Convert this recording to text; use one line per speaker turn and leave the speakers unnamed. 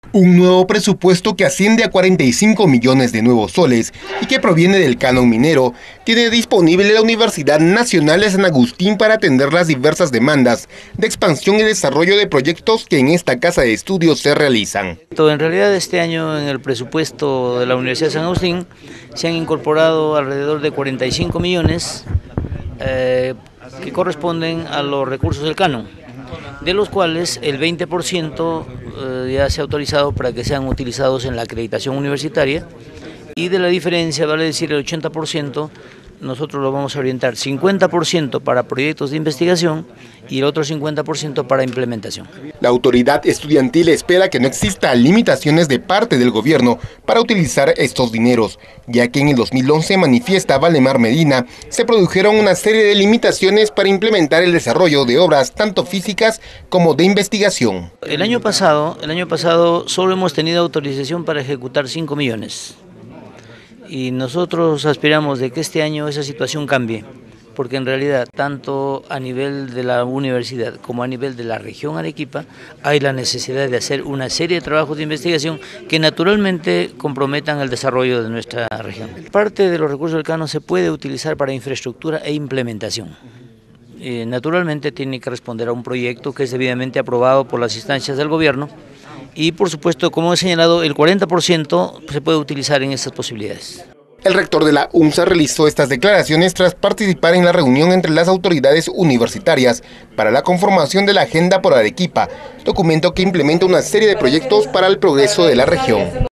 Un nuevo presupuesto que asciende a 45 millones de nuevos soles y que proviene del canon minero, tiene disponible la Universidad Nacional de San Agustín para atender las diversas demandas de expansión y desarrollo de proyectos que en esta casa de estudios se realizan.
En realidad este año en el presupuesto de la Universidad de San Agustín se han incorporado alrededor de 45 millones que corresponden a los recursos del canon, de los cuales el 20% ya se ha autorizado para que sean utilizados en la acreditación universitaria, y de la diferencia, vale decir el 80%, nosotros lo vamos a orientar 50% para proyectos de investigación y el otro 50% para implementación.
La autoridad estudiantil espera que no exista limitaciones de parte del gobierno para utilizar estos dineros, ya que en el 2011, manifiesta Valdemar Medina, se produjeron una serie de limitaciones para implementar el desarrollo de obras tanto físicas como de investigación.
El año pasado solo hemos tenido autorización para ejecutar 5 millones. Y nosotros aspiramos de que este año esa situación cambie, porque en realidad tanto a nivel de la universidad como a nivel de la región Arequipa hay la necesidad de hacer una serie de trabajos de investigación que naturalmente comprometan el desarrollo de nuestra región. Parte de los recursos del canon se puede utilizar para infraestructura e implementación. Naturalmente tiene que responder a un proyecto que es debidamente aprobado por las instancias del gobierno. Y por supuesto, como he señalado, el 40% se puede utilizar en estas posibilidades.
El rector de la UNSA realizó estas declaraciones tras participar en la reunión entre las autoridades universitarias para la conformación de la Agenda por Arequipa, documento que implementa una serie de proyectos para el progreso de la región.